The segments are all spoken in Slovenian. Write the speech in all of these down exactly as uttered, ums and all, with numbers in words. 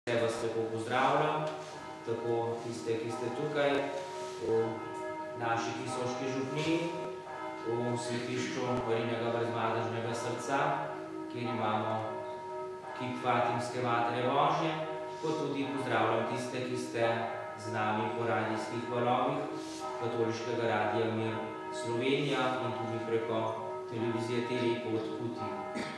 Vse vas lepo pozdravljam, tako tiste, ki ste tukaj v naši Kisoški župniji, v svetišču Marijinega brezmadežnega srca, kjer imamo kip Fatimske Matere Božje, kot tudi pozdravljam tiste, ki ste z nami po radijskih valovih Katoliškega radija Mir Slovenija in tudi preko televizije T V Pot Kuti.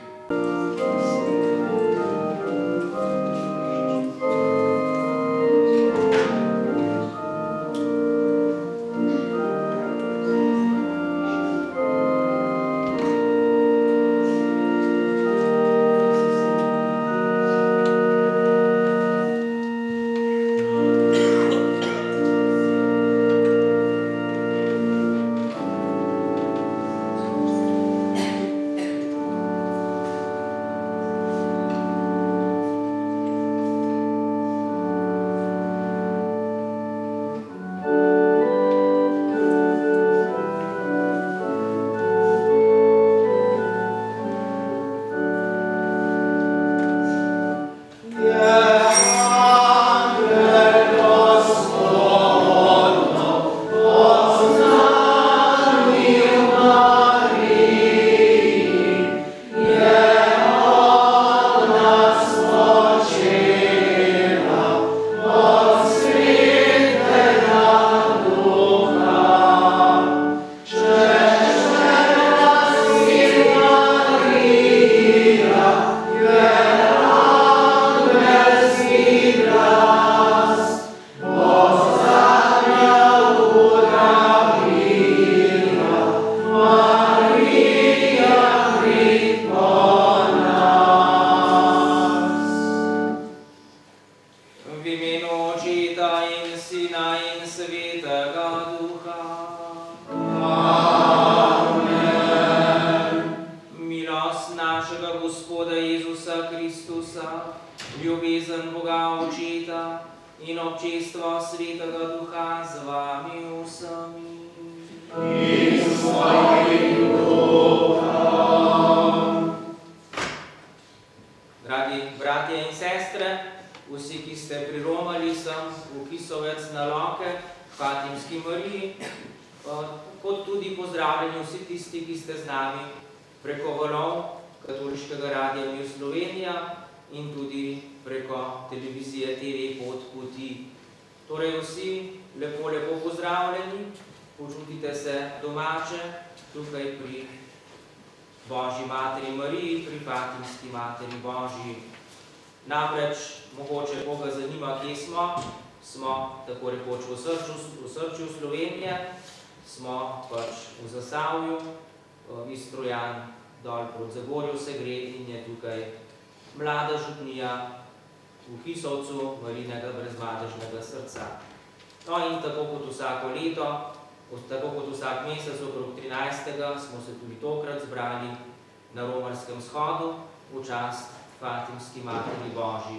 V Kisovcu Marijinega brezmadežnega srca. No in tako kot vsako leto, tako kot vsak mesec okrog trinajstega smo se tudi tokrat zbrali na romarskem shodu v čast Fatimski Materi Božji.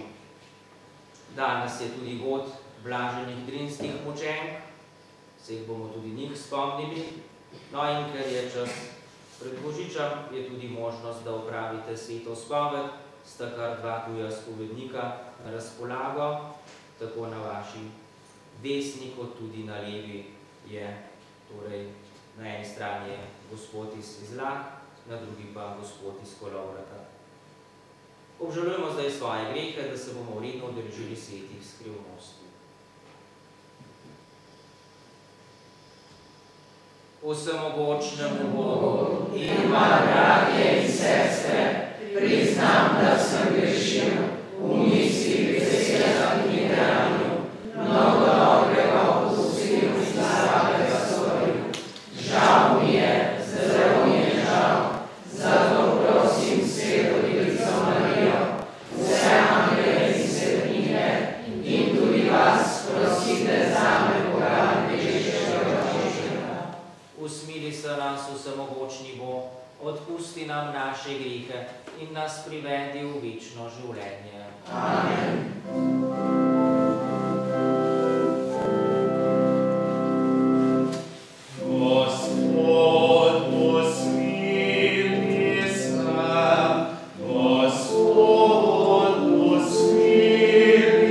Danes je tudi god blaženih drinskih mučenk, se jih bomo tudi njih spomnili. No in ker je čas pred Božičem, je tudi možnost, da opravite sveto spoved, sta kar dva tuja spovednika na razpolago, tako na vaši desni, kot tudi na levi je, torej na eni strani je gospod iz Izlag, na drugi pa gospod iz Kolovrata. Obžalujemo zdaj svoje grehe, da se bomo vredno udeležili svetih skrivnosti. Vsemogočnemu Bogu in vam, bratje in sestre, priznam, da sem grešil v mislih, besedah in dejanju, mnogo dobrega opustil in slabega storil. Žal mi je, zelo mi je žal, zato prosim Sveto Devico Marijo, vse angele in svetnike in tudi vas prosite zame, Boga nebeškega Očeta. Usmili se nas vsemogočni Bog, odpusti nam naše grehe in nas privedi v večno življenje. Amen. Gospod, posmili se, Gospod, posmili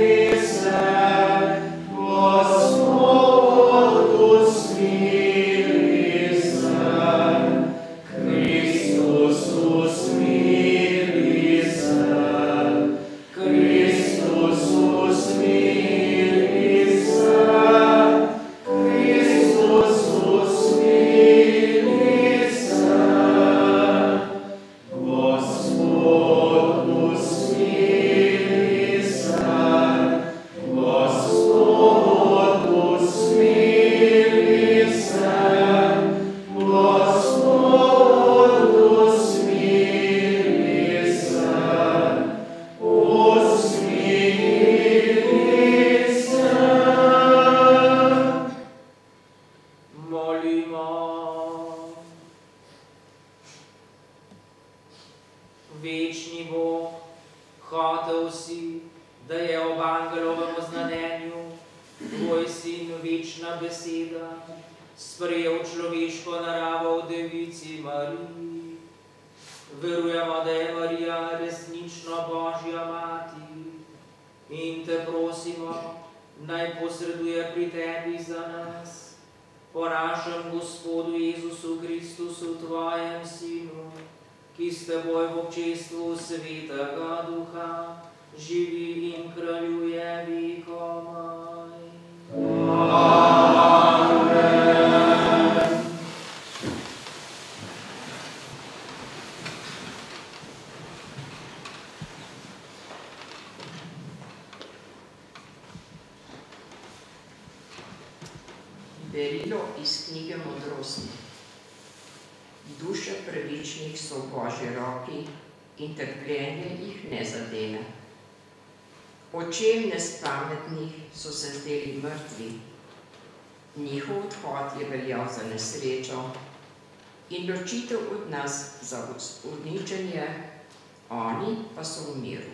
angelovem oznanenju, tvoj sin, večna beseda, sprejel človeško naravo v devici Mariji. Verujemo, da je Marija resnično Božja mati in te prosimo, naj posreduje pri tebi za nas, po našem Gospodu Jezusu Kristusu, tvojem sinu, ki s teboj v občestvu Svetega Duha živi in kraljuje vekomaj. Amen. Berilo iz knjige Modrosti. Duše pravičnih so v Božji roki in trpljenje jih ne zadene. Očem nespametnih so se zdeli mrtvi, njihov odhod je veljal za nesrečo in ločitev od nas za uničenje, oni pa so v miru.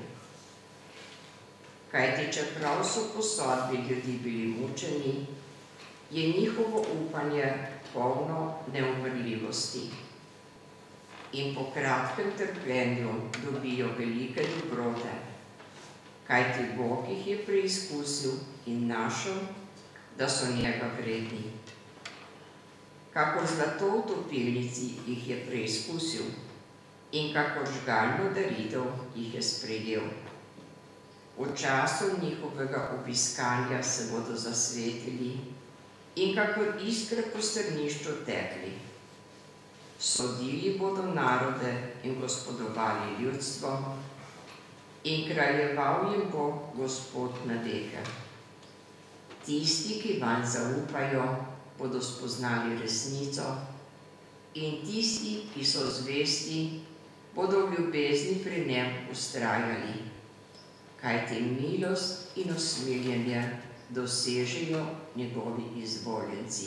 Kajti čeprav so po sodbi ljudi bili mučeni, je njihovo upanje polno neumrljivosti. In po kratkem trpljenju dobijo velike dobrote, kajti Bog jih je preizkusil in našel, da so njega vredni. Kakor zlato v topilnici jih je preizkusil in kakor žgalno daritev jih je sprejel. V času njihovega obiskanja se bodo zasvetili in kakor iskre po strnišču tekli. Sodili bodo narode in gospodovali ljudstvom in kraljeval jim bo Gospod nad veke. Tisti, ki vanj zaupajo, bodo spoznali resnico in tisti, ki so zvesti, bodo v ljubezni pri njem vztrajali, kajti milost in usmiljenje dosežejo njegovi izvoljenci.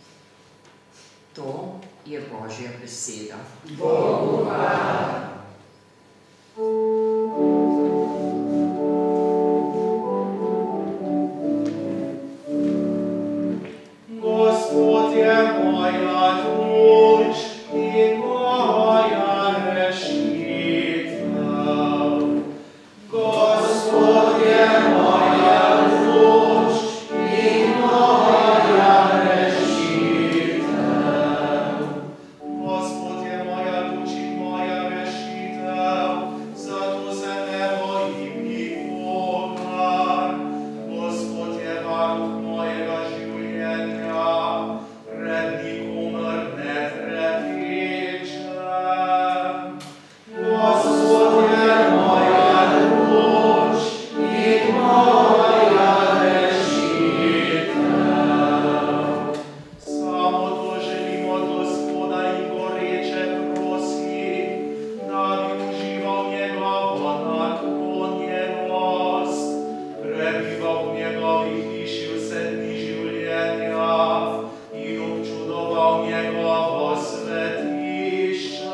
To je Božja beseda. Bogu hvala. Gospod je moja luč in moja rešitev. Gospod je moja luč in moja rešitev. Gospod je moja luč in moja rešitev, zato se ne bojim nikogar. Gospod je varuh mojega življenja, pred nikomer ne trepečem. Gospod je moja luč in moja rešitev. Samo to želim od Gospoda in goreče prosim, da bi užival njegovo naklonjenost, prebival v njegovi hiši vse dni življenja in občudoval njegovo svetišče.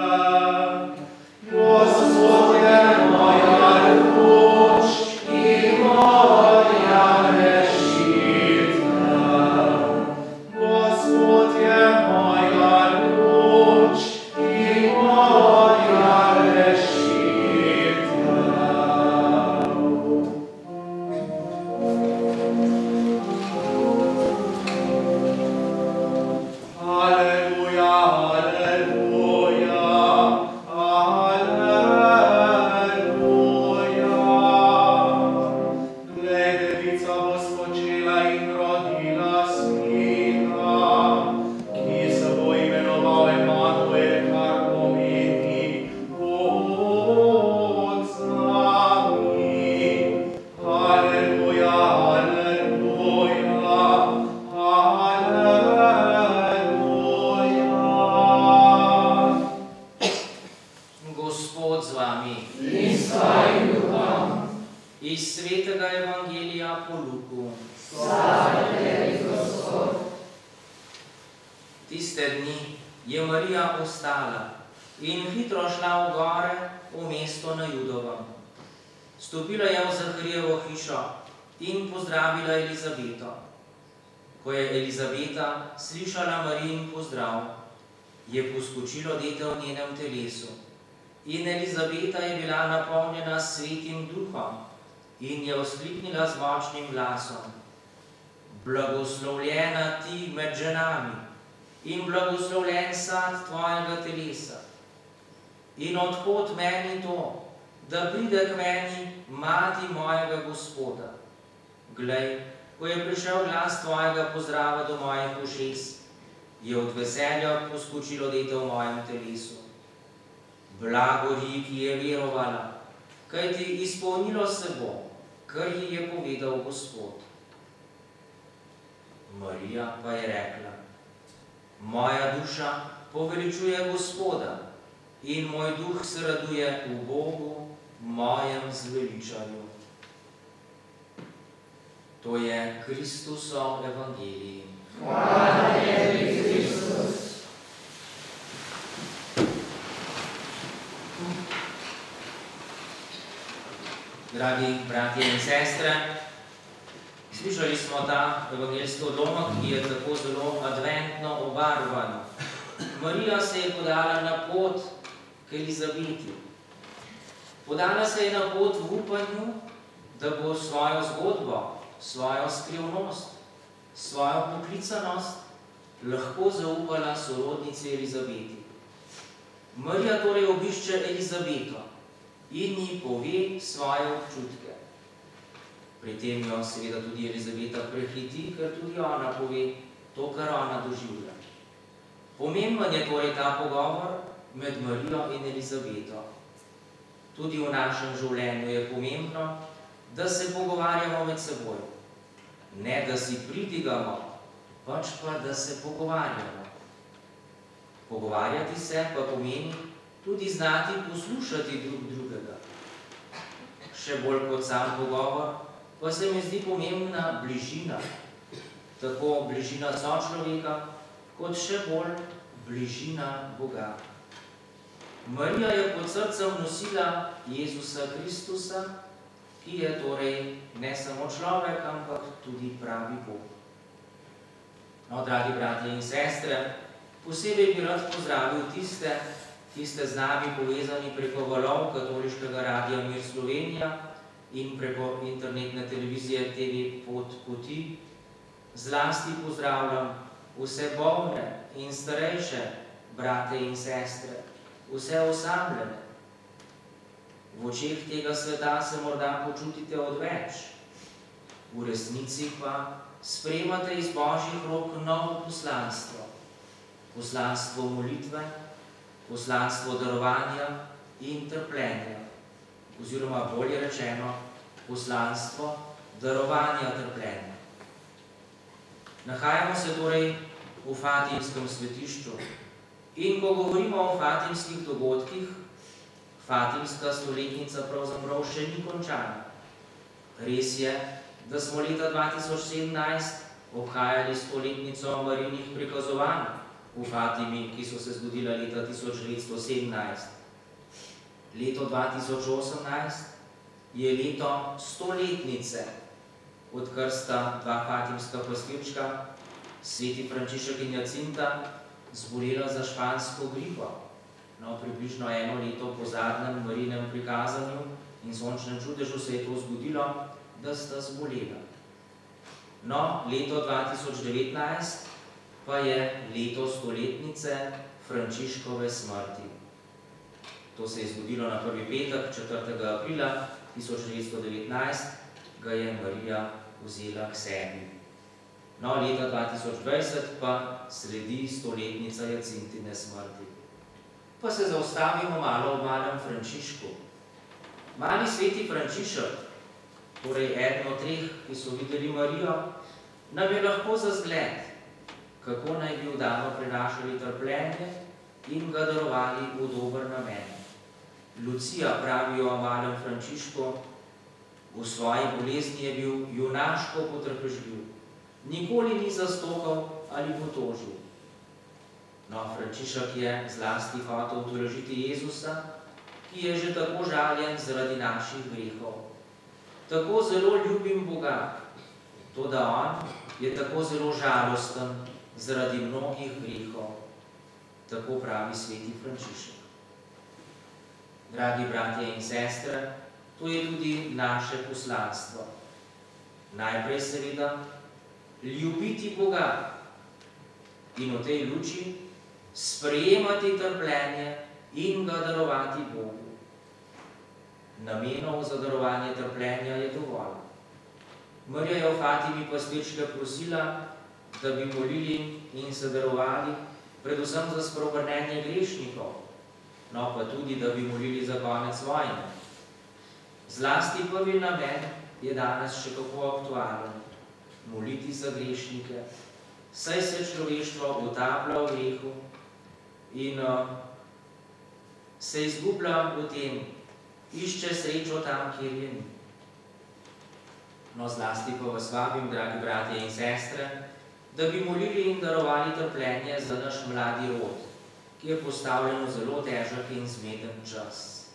Gospod je moja luč in moja rešitev. Gospod je moja luč in moja rešitev. Aleluja, aleluja, aleluja. Glej, devica bo spočela in rodila sina, ki se bo imenoval Emanuel, kar pomeni Bog z nami. Aleluja, aleluja, aleluja. Gospod z vami. In s tvojim duhom. Iz svetega evangelija po Luku. Slava tebi, Gospod. Tiste dni je Marija v vstala in hitro šla v gore, v mesto na Judovem. Stopila je v Zaharijevo hišo in pozdravila Elizabeto. Ko je Elizabeta slišala Marijin pozdrav, je poskočilo dete v njenem telesu. In Elizabeta je bila napolnjena s Svetim Duhom in je vzkliknila z močnim glasom: Blagoslovljena ti med ženami in blagoslovljen sad tvojega telesa. In odkot meni to, da pride k meni mati mojega Gospoda? Glej, ko je prišel glas tvojega pozdrava do mojih ušes, je od veselja poskočilo dete v mojem telesu. Blago ji, ki je verovala, kajti izpolnilo se bo, kar ji je povedal Gospod. Marija pa je rekla: Moja duša poveličuje Gospoda in moj duh se raduje v Bogu, mojem zveličanju. To je Kristusov evangelij. Hvala tebi, Kristus. Dragi bratje in sestre, slišali smo ta evangeljski odlomek, ki je tako zelo adventno obarvan. Marija se je podala na pot k Elizabeti. Podala se je na pot v upanju, da bo svojo zgodbo, svojo skrivnost, svojo poklicanost lahko zaupala sorodnici Elizabeti. Marija torej obišče Elizabeto in ji pove svoje občutke. Pri tem jo seveda tudi Elizabeta prehiti, ker tudi ona pove to, kar ona doživlja. Pomemben je torej ta pogovor med Marijo in Elizabeto. Tudi v našem življenju je pomembno, da se pogovarjamo med seboj. Ne, da si pridigamo, pač pa, da se pogovarjamo. Pogovarjati se pa pomeni tudi znati poslušati drug drugega. Še bolj kot sam pogovor, pa se mi zdi pomembna bližina. Tako bližina sočloveka, kot še bolj bližina Boga. Marija je pod srcem nosila Jezusa Kristusa, ki je torej ne samo človek, ampak tudi pravi Bog. No, dragi bratje in sestre, posebej bi rad pozdravil tiste, ki ste z nami povezani preko valov Katoliškega radia Mir Slovenija in preko internetne televizije T V Pot Poti. Zlasti pozdravljam vse bolne in starejše brate in sestre, vse osamljene. V očeh tega sveta se morda počutite odveč, v resnici pa sprejemate iz Božjih rok novo poslanstvo. Poslanstvo molitve, poslanstvo darovanja in trpljenja, oziroma bolje rečeno, poslanstvo darovanja trpljenja. Nahajamo se torej v Fatimskem svetišču in ko govorimo o fatimskih dogodkih, Fatimska stoletnica pravzaprav še ni končana. Res je, da smo leta dva tisoč sedemnajst obhajali stoletnico Marijinih prikazovanj v Fatimi, ki so se zgodila leta tisoč devetsto sedemnajst. Leto dva tisoč osemnajst je leto stoletnice, odkar sta dva fatimska pastirčka, sveti Frančišek in Jacinta, zbolela za špansko gripo. No, približno eno leto po zadnjem Marijinem prikazanju in sončnem čudežu se je to zgodilo, da sta zbolela. No, leto dva tisoč devetnajst pa je leto stoletnice Frančiškove smrti. To se je zgodilo na prvi petek, četrtega aprila tisoč devetsto devetnajst, ga je Marija vzela k sebi. No, leta dva tisoč dvajset pa sledi stoletnica Jacintine smrti. Pa se zaustavimo malo ob malem Frančišku. Mali sveti Frančišek, torej eden od treh, ki so videli Marijo, nam je lahko za zgled, kako naj bi v dano prenašali trpljenje in ga darovali v dober namen. Lucija, pravijo o malem Frančišku, v svoji bolezni je bil junaško potrpežljiv, nikoli ni zastokal ali potožil. No, Frančišek je zlasti hotel utolažiti Jezusa, ki je že tako žaljen zaradi naših grehov. Tako zelo ljubim Boga, toda on je tako zelo žalosten zaradi mnogih grehov. Tako pravi sveti Frančišek. Dragi bratje in sestre, to je tudi naše poslanstvo. Najprej seveda ljubiti Boga in v tej luči sprejemati trpljenje in ga darovati Bogu. Namenov za darovanje trpljenja je dovolj. Marija je v Fatimi pastirčka prosila, da bi molili in se darovali predvsem za spreobrnenje grešnikov, no pa tudi, da bi molili za konec vojne. Zlasti prvi namen je danes še kako aktualen. Moliti za grešnike, saj se človeštvo utaplja v grehu in uh, se izgublja v tem, išče srečo tam, kjer je ni. No, zlasti pa vas vabim, dragi bratje in sestre, da bi molili in darovali trpljenje za naš mladi rod, ki je postavljen v zelo težak in zmeden čas.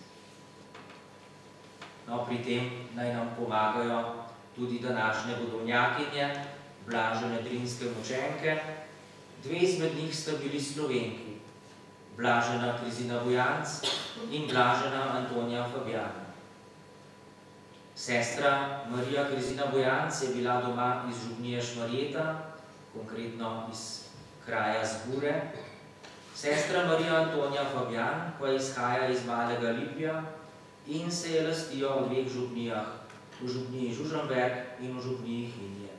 No, pri tem naj nam pomagajo tudi današnje godovnjakinje, blažene drinske mučenke. Dve izmed njih sta bili Slovenki, blažena Krizina Bojanc in blažena Antonija Fabjan. Sestra Marija Krizina Bojanc je bila doma iz župnije Šmarjeta, konkretno iz kraja Zbure. Sestra Marija Antonija Fabjan pa izhaja iz Malega Lipja in se je lastijo v dveh župnijah, v župniji Žužemberk in v župniji Hinje.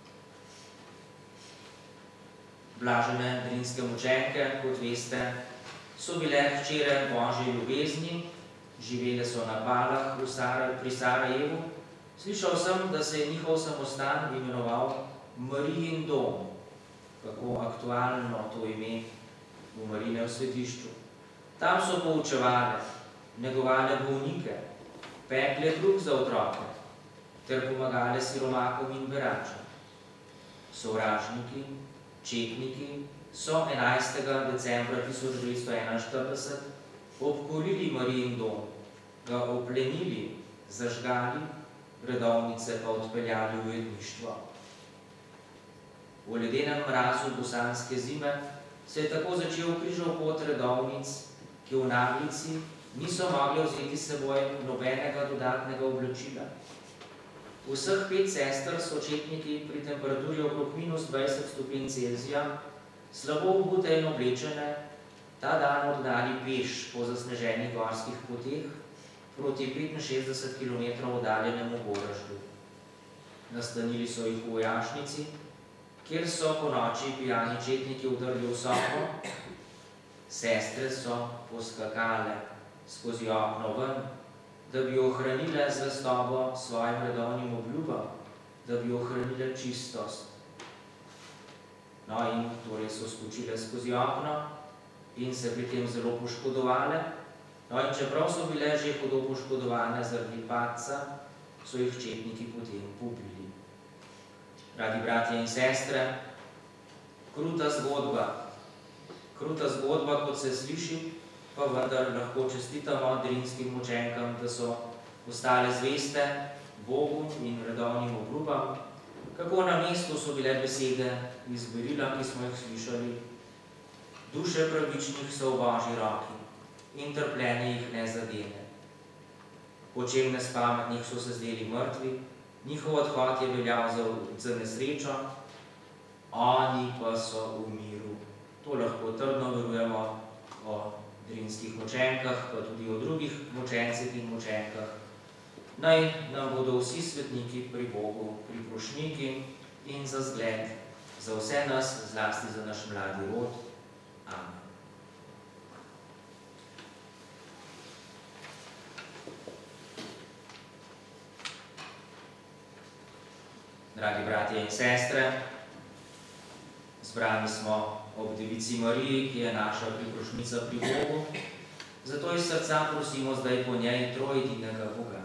Blažene drinske mučenke, kot veste, so bile hčere Božje ljubezni, živele so na Balah pri Sarajevu. Slišal sem, da se je njihov samostan imenoval Marijin dom. Kako aktualno to ime v Marijinem svetišču. Tam so poučevale, negovale bolnike, pekle kruh za otroke ter pomagale siromakom in beračem. Sovražniki, četniki so enajstega decembra tisoč devetsto enainštirideset obkolili Marijin dom, ga oplenili, zažgali, redovnice pa odpeljali v ujetništvo. V ledenem mrazu bosanske zime se je tako začel križal pot redovnic, ki v naglici niso mogli vzeti s seboj nobenega dodatnega oblačila. Vseh pet sester so četniki pri temperaturi okrog minus dvajset stopinj Celzija, slabo obute in oblečene, ta dan odgnali peš po zasneženih gorskih poteh proti petinšestdeset kilometrov oddaljenemu Goraždu. Nastanili so jih v vojašnici, kjer so po noči pijani četniki vdrli v sobo. Sestre so poskakale skozi okno ven, da bi ohranile zvestobo svojim redovnim obljubam, da bi ohranile čistost. No in torej so skočile skozi okno in se pri tem zelo poškodovale. No in čeprav so bile že hudo poškodovane zaradi padca, so jih četniki potem pobili. Dragi bratje in sestre, kruta zgodba, kruta zgodba, kot se sliši, pa vendar lahko čestitamo drinskim mučenkam, da so ostale zveste Bogu in redovnim obljubam. Kako na mestu so bile besede iz berila, ki smo jih slišali: duše pravičnih so v Božji roki in trpljenje jih ne zadene. Počem nespametnih so se zdeli mrtvi, njihov odhod je veljal za, za nesrečo, oni pa so v miru. To lahko trdno verujemo o drinskih mučenkah, pa tudi o drugih mučencih in mučenkah. Naj nam bodo vsi svetniki pri Bogu priprošniki in za zgled za vse nas, zlasti za naš mladi rod. Amen. Dragi bratje in sestre, zbrani smo ob Devici Mariji, ki je naša priprošnica pri Bogu, zato iz srca prosimo zdaj po njej trojedinega Boga.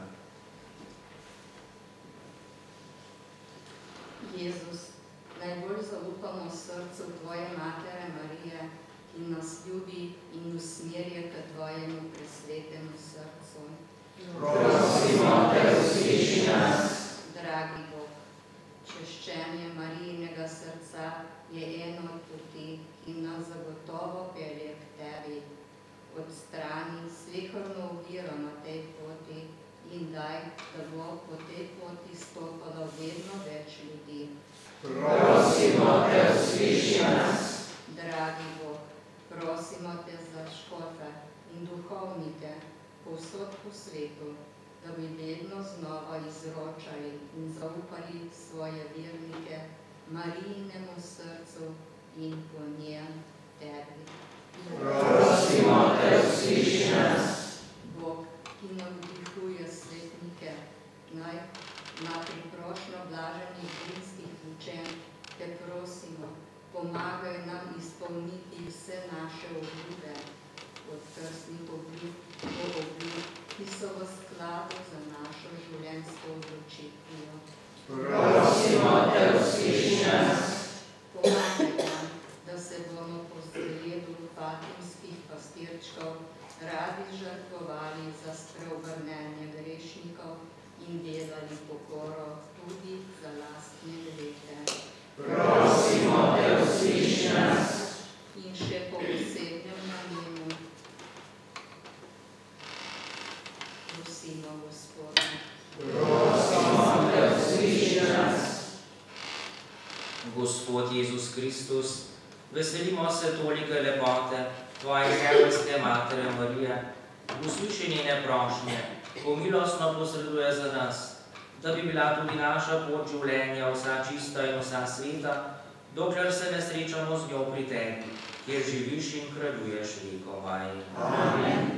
Jezus, najbolj zaupamo srcu Tvoje Matere Marije, in nas ljubi in usmerja k tvojemu presvetemu srcu. Prosimo te, usliši nas. Dragi Bog, češčenje Marijinega srca je eno od poti, ki nas zagotovo pelje k tebi. Odstrani sleherno oviro na tej poti in daj, da bo po tej poti stopalo vedno več ljudi. Prosimo te, usliši nas. Dragi Bog, prosimo te za škofe in duhovnike povsod po svetu, da bi vedno znova izročali in zaupali svoje vernike Marijinemu srcu in po njem tebi. Prosimo te, usliši nas. Bog, ki navdihuje svetnike, naj na priprošnjo blaženih vinskih učenj, te prosimo, pomagaj nam izpolniti vse naše obljube, od krstnih obljub do obljub, ki so v skladu za našo življenjsko odločitvijo. Prosimo te, usliši nas. Pomagaj nam, da se bomo po zgledu fatimskih pastirčkov radi žrtvovali za spreobrnenje grešnikov in delali pokoro tudi za lastne grete. Prosimo te, usliši nas. In še po posebnem namenu prosimo Gospoda. Prosimo te, usliši nas. Gospod Jezus Kristus, veselimo se tolike lepote tvoje zemeljske matere Marije, usliši njene prošnje, pomilostno posreduje za nas, da bi bila tudi naša pot življenja vsa čista in vsa sveta, dokler se ne srečamo z njo pri tebi, kjer živiš in kraljuješ vekomaj. Amen.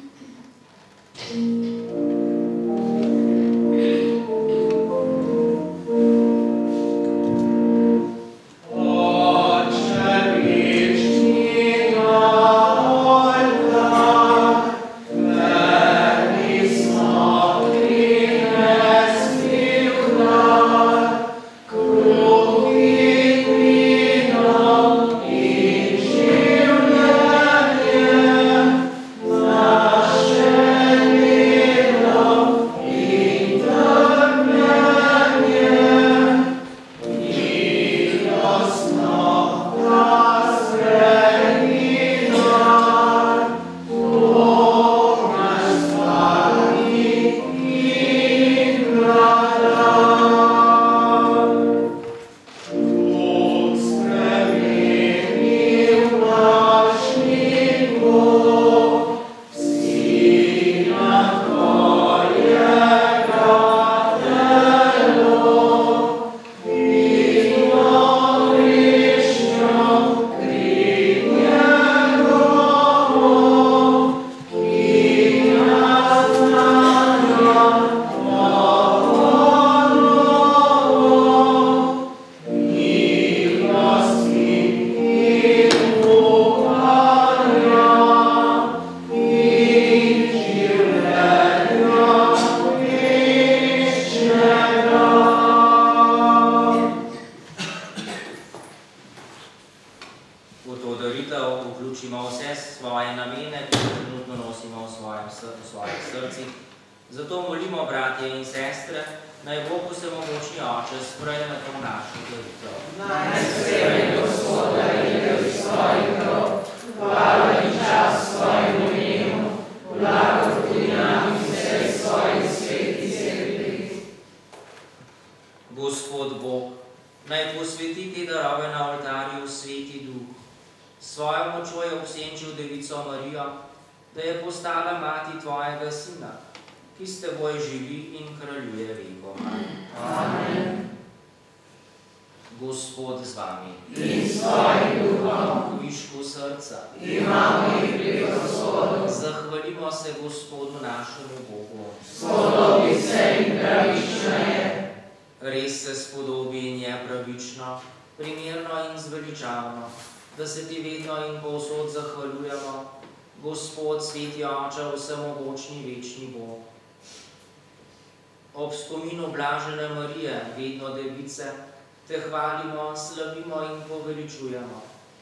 Ob spominu blažene Marije, vedno device, te hvalimo, slavimo in poveličujemo.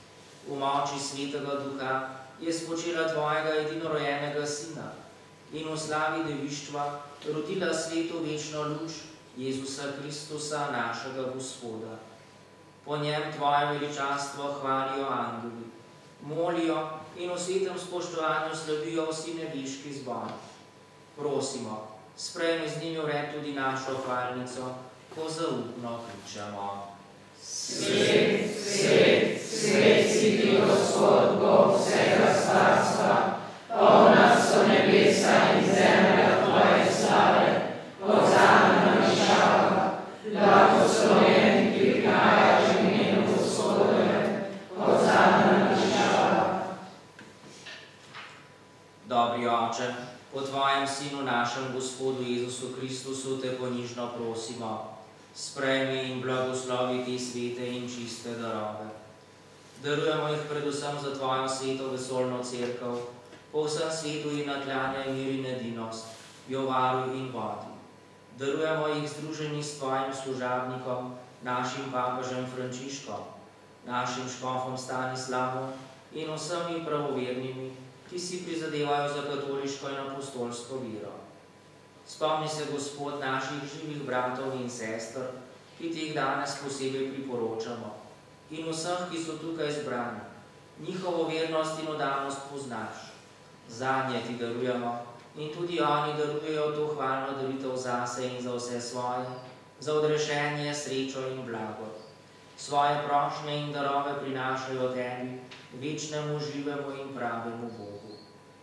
v moči Svetega Duha je spočela tvojega edinorojenega Sina in v slavi devištva rodila svetu večno luč Jezusa Kristusa, našega Gospoda. Po njem tvoje veličastvo hvalijo angeli, molijo in v svetem spoštovanju slavijo vsi nebeški zbori. Prosimo, sprejmi z njimi vred tudi našo hvalnico, ko zaupno kličemo. Svet, svet, svet si ti, Gospod, Bog vsega carstva, polna so nebesa in zemlja tvoje slave, hozana na višavah, blagosloven, ki prihajaš v imenu Gospodovem, hozana na višavah. Dobri Oče, po tvojem Sinu, našem Gospodu Jezusu Kristusu, te ponižno prosimo, sprejmi in blagoslovi te svete in čiste darove. Darujemo jih predvsem za tvojo sveto vesoljno cerkev, po vsem svetu in naklanja in mir in edinost, jo varuj in vodi. Darujemo jih združeni s tvojim služabnikom, našim papežem Frančiškom, našim škofom Stanislavom in vsemi pravovernimi, ki si prizadevajo za katoliško in apostolsko vero. Spomni se, Gospod, naših živih bratov in sester, ki ti jih danes posebej priporočamo, in vseh, ki so tukaj zbrani. Njihovo vernost in oddanost poznaš. Zanje ti darujemo in tudi oni darujejo to hvalno daritev zase in za vse svoje, za odrešenje, srečo in blago. Svoje prošnje in darove prinašajo tebi, večnemu, živemu in pravemu Bogu.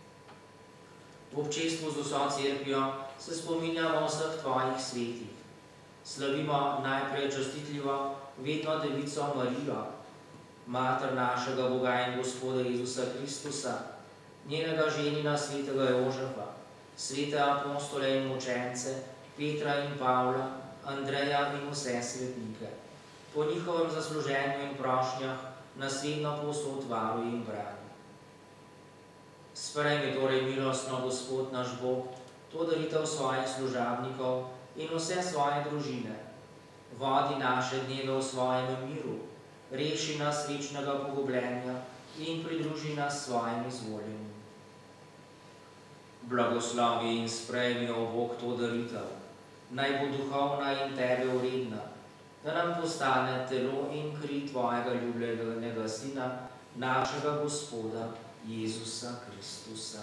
V občestvu z vso cerkvijo se spominjamo vseh tvojih svetih. Slavimo najprej častitljivo vedno devico Marijo, mater našega Boga in Gospoda Jezusa Kristusa, njenega ženina svetega Jožefa, svete apostole in mučence, Petra in Pavla, Andreja in vse svetnike. Po njihovem zasluženju in prošnjah nas vedno povsod varuj in brani. Sprejmi torej milostno, Gospod naš Bog, to daritev svojih služabnikov in vse svoje družine. Vodi naše dneve v svojem miru, reši nas večnega pogubljenja in pridruži nas svojim izvoljenim. Blagoslovi in sprejmi, o Bog, to daritev, naj bo duhovna in tebe vredna, da nam postane telo in kri tvojega ljubljenega Sina, našega Gospoda Jezusa Kristusa.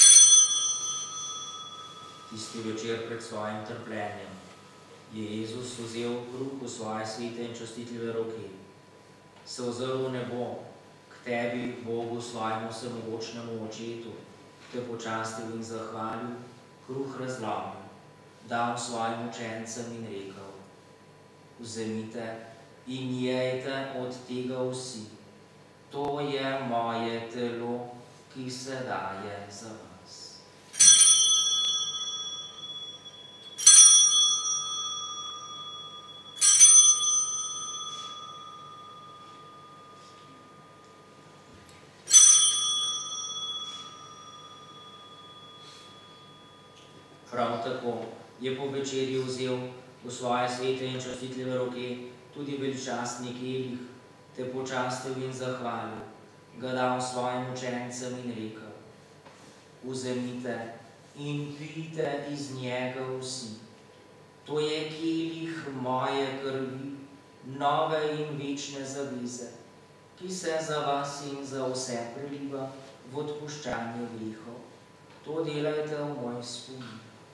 Tisti večer pred svojim trpljenjem je Jezus vzel kruh v svoje svete in častitljive roke, se ozrl v nebo, k tebi, Bogu, svojemu vsemogočnemu Očetu, te počastil in zahvalil, kruh razlomil, dal svojim učencem in rekel: vzemite in jejte od tega vsi, to je moje telo, ki se daje za vas. Prav tako je po večerji vzel v svoje svete in častitljive roke tudi veličastni kelih, te počastil in zahvalil, ga dal svojim učencem in rekel: vzemite in pijte iz njega vsi. To je kelih moje krvi, nove in večne zaveze, ki se za vas in za vse preliva v odpuščanje grehov. To delajte v moj spomin.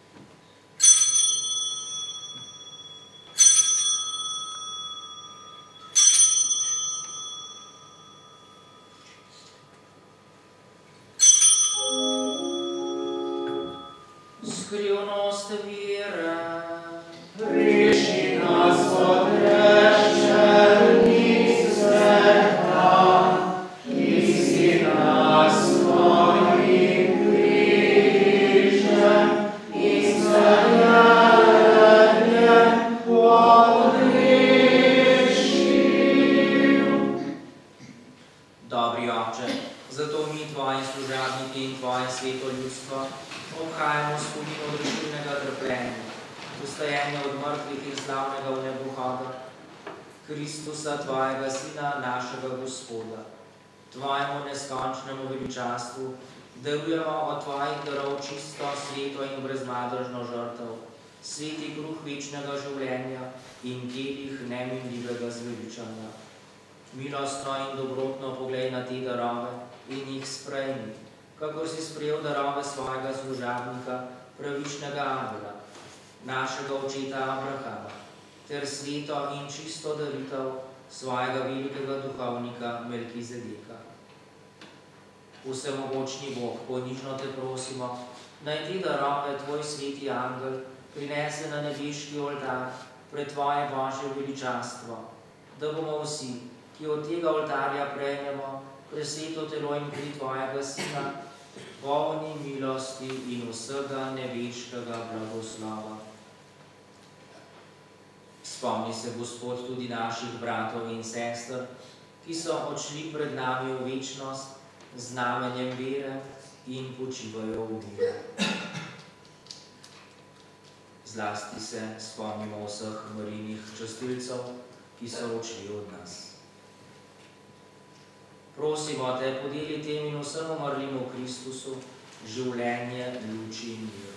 Skrivnost vere. Reši nas od reščenih sveta, ki si nas svojim križem in zajedenjem odrešil. Dobri Oče, zato mi, tvoji služabniki in tvoje sveto ljudstvo, obhajamo spomin odrešilnega trpljenja, vstajenja od mrtvih in slavnega vnebohoda, Kristusa, tvojega Sina, našega Gospoda. tvojemu neskončnemu veličastvu, darujemo od tvojih darov čisto, sveto in brezmadržno žrtev, sveti kruh večnega življenja in kelih neminljivega zveličanja. Milostno in dobrotno poglej na te darove in jih sprejmi, kakor si sprejel darove svojega služabnika, pravičnega Abela, našega očeta Abrahama, ter sveto in čisto daritev svojega velikega duhovnika Melkizedeka. Vsemogočni Bog, ponižno te prosimo, naj te darove tvoj sveti angel prinese na nebeški oltar pred tvoje Božje veličastvo, da bomo vsi, ki od tega oltarja prejmemo presveto telo in kri tvojega Sina, polni milosti in vsega nebeškega blagoslova. Spomni se, Gospod, tudi naših bratov in sester, ki so odšli pred nami v večnost z znamenjem vere in počivajo v miru. Zlasti se spomnimo vseh Marijinih častilcev, ki so odšli od nas. Prosimo te, podeli tem in vsem umrlim v Kristusu življenje, luči in mir.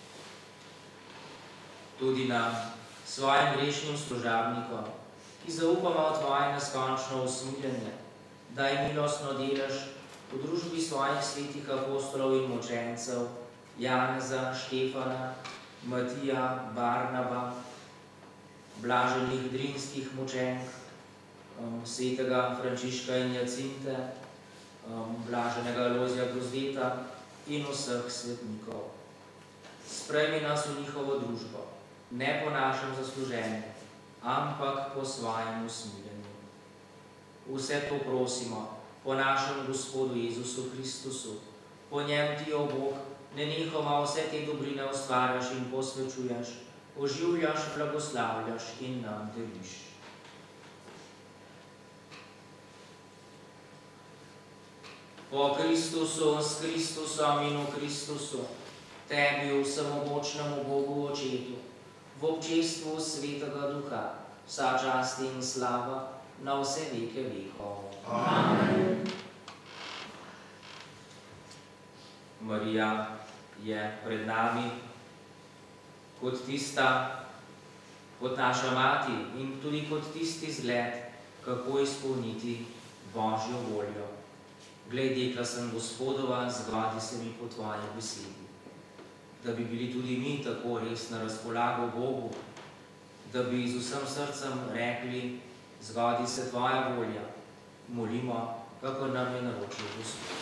Tudi nam, svojim grešnim služabnikom, ki zaupamo v tvoje neskončno usmiljenje, daj milostno delež v družbi svojih svetih apostolov in mučencev, Janeza, Štefana, Matija, Barnaba, blaženih drinskih mučenk, Um, svetega Frančiška in Jacinte, um, blaženega Alojzija Grozdeta in vseh svetnikov. Sprejmi nas v njihovo družbo, ne po našem zasluženju, ampak po svojem usmiljenju. Vse to prosimo po našem Gospodu Jezusu Kristusu. Po njem ti, o Bog, nenehoma vse te dobrine ustvarjaš in posvečuješ, oživljaš, blagoslavljaš in nam deliš. Po Kristusu, s Kristusom in v Kristusu, tebi, vsemogočnemu Bogu Očetu, v občestvu Svetega Duha, vsa čast in slava na vse veke vekov. Amen. Marija je pred nami kot tista, kot naša mati in tudi kot tisti zgled, kako izpolniti Božjo voljo. Glej, dekla sem Gospodova, zgodi se mi po tvoji besedi. Da bi bili tudi mi tako res na razpolago Bogu, da bi z vsem srcem rekli, zgodi se tvoja volja, molimo, kako nam je naročil Gospod.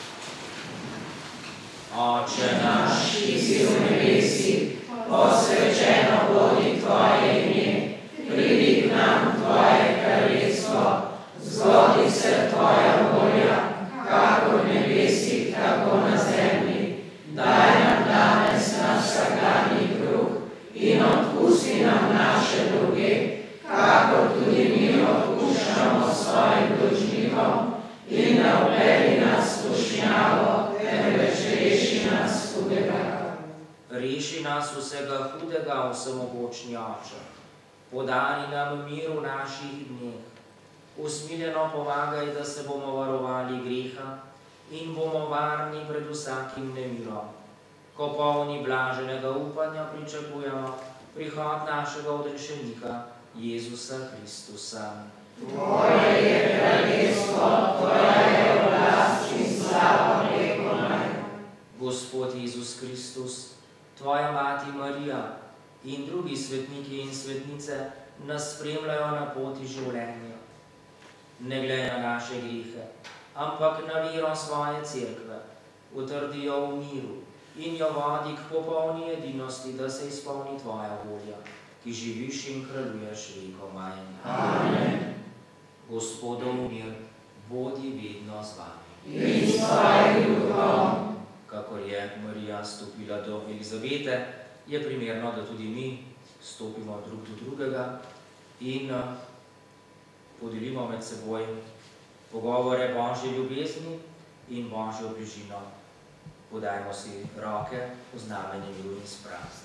Oče naš, ki si v nebesih, posvečeno bodi tvoje ime, pridi k nam tvoje kraljestvo, zgodi se tvoja volja, kako v nebesih, tako na zemlji. Daj nam danes naš vsakdanji kruh in odpusti nam naše dolge, kakor tudi mi odpuščamo svojim dolžnikom, in ne vpelji nas v skušnjavo, temveč reši nas hudega. Reši nas vsega hudega, vsemogočni Oče. Podari nam mir v naših dneh. Usmiljeno pomagaj, da se bomo varovali greha in bomo varni pred vsakim nemirom, ko polni blaženega upanja pričakujemo prihod našega odrešenika, Jezusa Kristusa. Tvoje je kraljestvo, tvoja je oblast in slava vekomaj. Gospod Jezus Kristus, tvoja mati Marija in drugi svetniki in svetnice nas spremljajo na poti življenja. Ne glej na naše grehe, ampak na vero svoje cerkve, utrdijo v miru in jo vodi k popolni edinosti, da se izpolni tvoja volja, ki živiš in kraljuješ vekomaj. Amen. Gospodov mir, bodi vedno z vami. In s tvojim duhom. Kakor je Marija stopila do Elizabete, je primerno, da tudi mi stopimo drug do drugega in podelimo med seboj pogovore Božje ljubezni in Božjo bližino. Podajmo si roke v znamenje miru in sprast.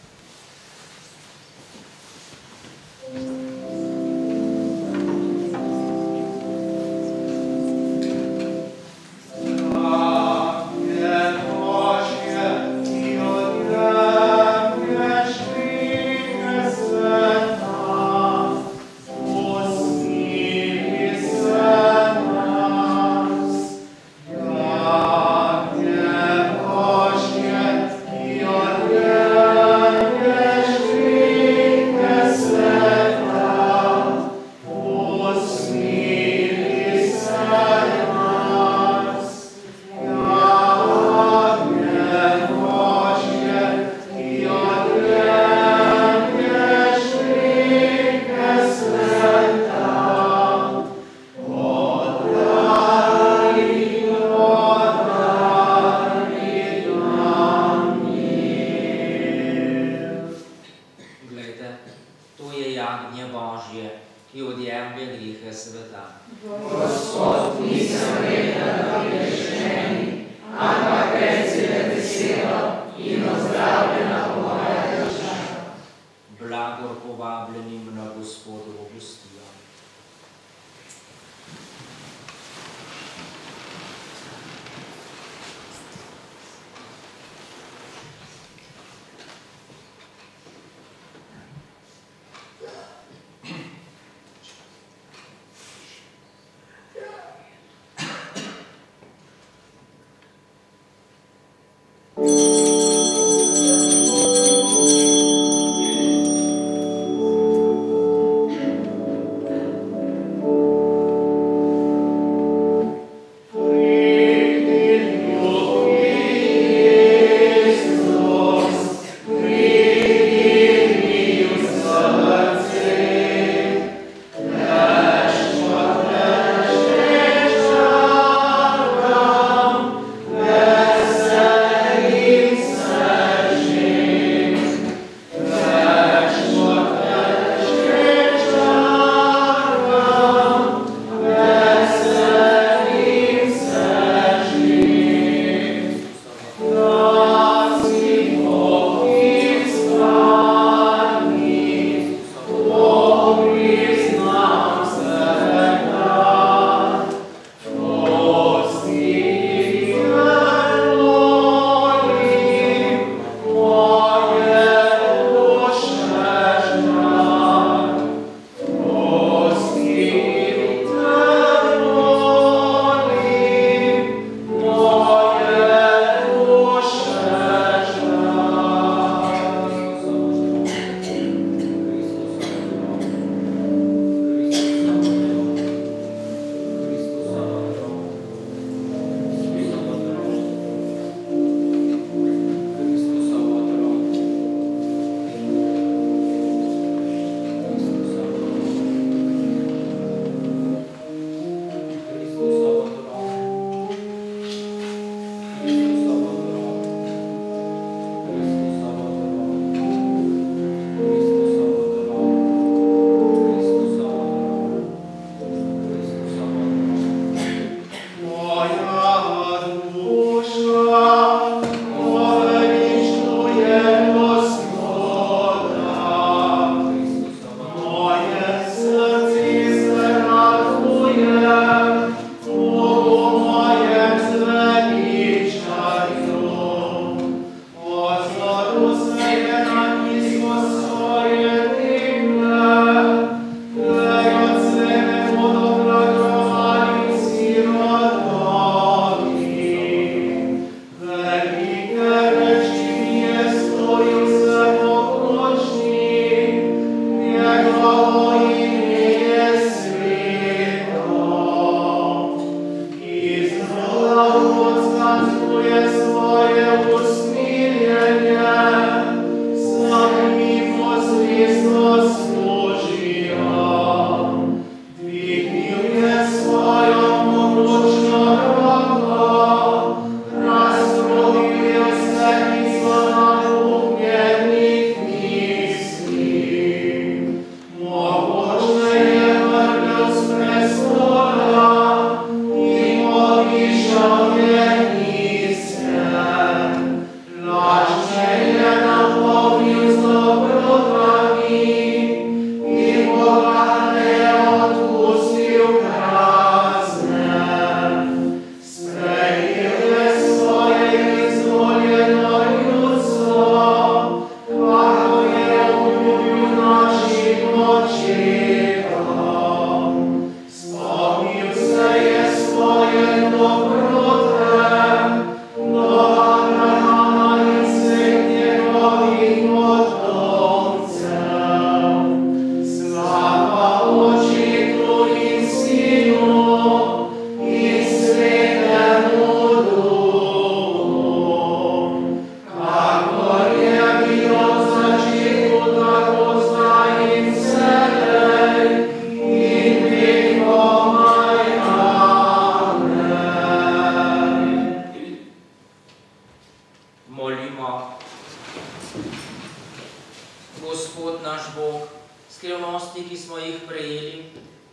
odjemlje grehe sveta. Gospod, nisem vredna, da prideš k meni, ampak reci le besedo in ozdravljena bo moja duša. Blagor povabljenim na Gospodovo gostijo.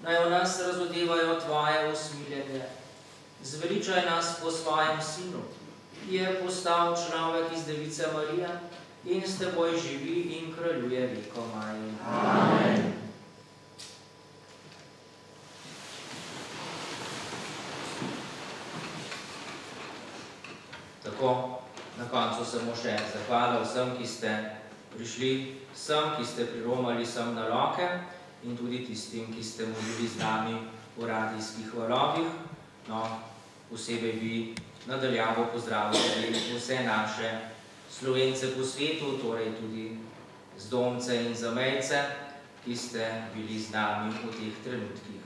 naj v nas razodevajo tvoje usmiljenje. Zveličaj nas po svojem sinu, ki je postal človek iz Device Marije in s teboj živi in kraljuje vekomaj. Amen. Tako, na koncu samo še zahvala vsem, ki ste prišli sem, ki ste priromali sem na Loke in tudi tistim, ki ste modlili z nami v radijskih valovih. No, posebej bi nadaljavo pozdravljali vse naše Slovence po svetu, torej tudi zdomce in zamejce, ki ste bili z nami v teh trenutkih.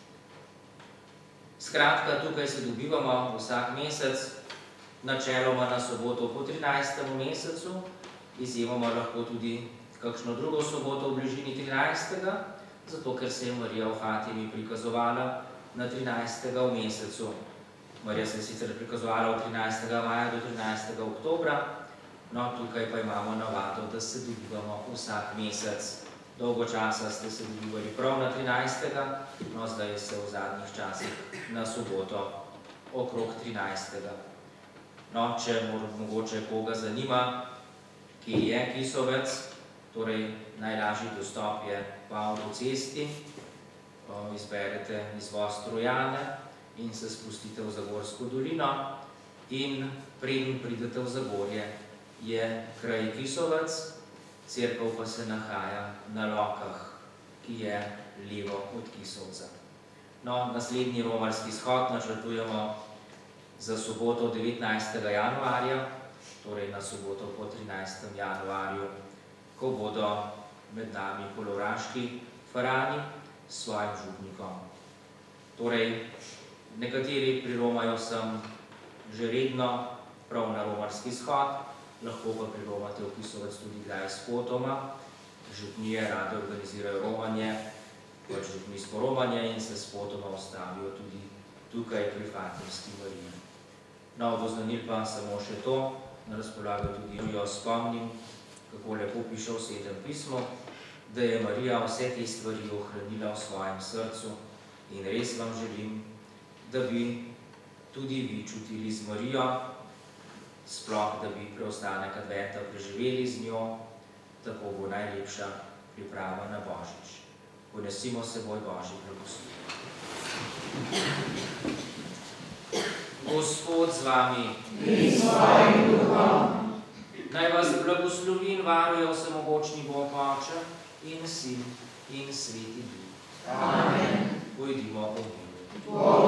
Skratka, tukaj se dobivamo vsak mesec, načeloma na soboto po trinajstem mesecu, izjemoma lahko tudi kakšno drugo soboto v bližini trinajstega, zato ker se je Marija v Fatimi prikazovala na trinajstega v mesecu. Marija se je sicer prikazovala od trinajstega maja do trinajstega oktobra, no tukaj pa imamo navado, da se dobivamo vsak mesec. Dolgo časa ste se dobivali prav na trinajstega, no zdaj se v zadnjih časih na soboto okrog trinajstega. No, če mogoče koga zanima, kje je Kisovec, torej najlažji dostop je po avtocesti, izberete izvoz Trojane in se spustite v Zagorsko dolino in preden pridete v Zagorje je kraj Kisovec, cerkev pa se nahaja na Lokah, ki je levo od Kisovca. No, naslednji romarski shod načrtujemo za soboto devetnajstega januarja, torej na soboto po trinajstem januarju, ko bodo med nami koloraški farani s svojim župnikom. Torej, nekateri priromajo sem že redno prav na romarski shod, lahko pa priromate v Kisovec tudi kdaj spotoma. Župnije rade organizirajo romanje, pač župni sporomanje in se spotoma ostavijo tudi tukaj pri Fatimski Mariji. No, oboznanil pa samo še to, na razpolago tudi jo spomnim, kako lepo piše v Svetem pismu, da je Marija vse te stvari ohranila v svojem srcu in res vam želim, da bi tudi vi čutili z Marijo, sploh da bi preostanek adventa preživeli z njo, tako bo najlepša priprava na Božič. Ponesimo seboj Božji blagoslov. Gospod z vami. In s tvojim duhom. Naj vas blagoslovi in varuje vsemogočni Bog Oče in Sin in Sveti Duh. Amen. Pojdimo v miru.